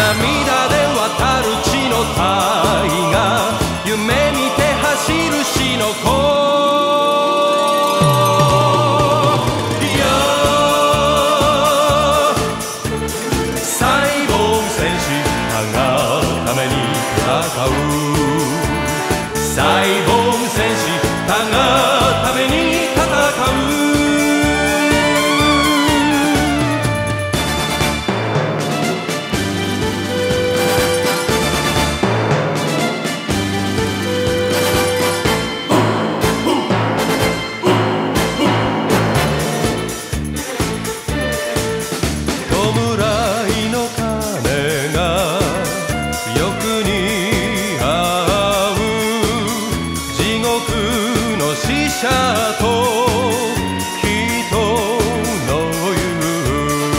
涙で渡る血の大河、夢見て走る死の子。サイボーグ戦士、他がために戦う。弔いの鐘が欲に合う、地獄の使者と人の言う。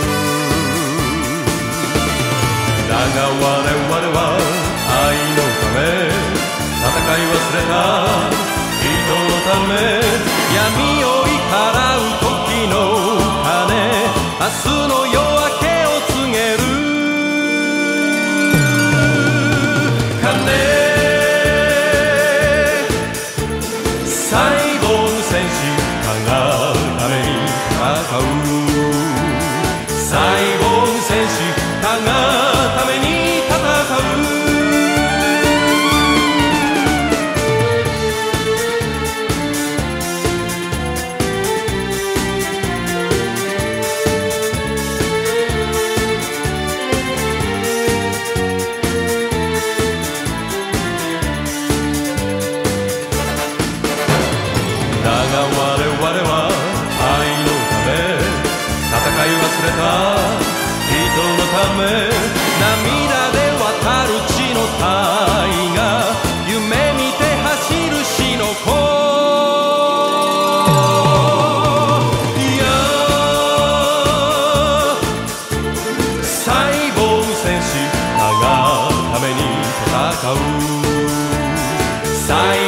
だが我々は愛のため戦い忘れた人のため、闇を追い払う時の鐘、明日の夜明けを告げる鐘。サイボーグ戦士、他がために戦う。サイボーグ戦士、他がために戦う。だが我々は愛のため戦い忘れた人のため、涙で渡る血の大河、夢見て走る死の子。いやサイボーグ戦士、他がために戦う。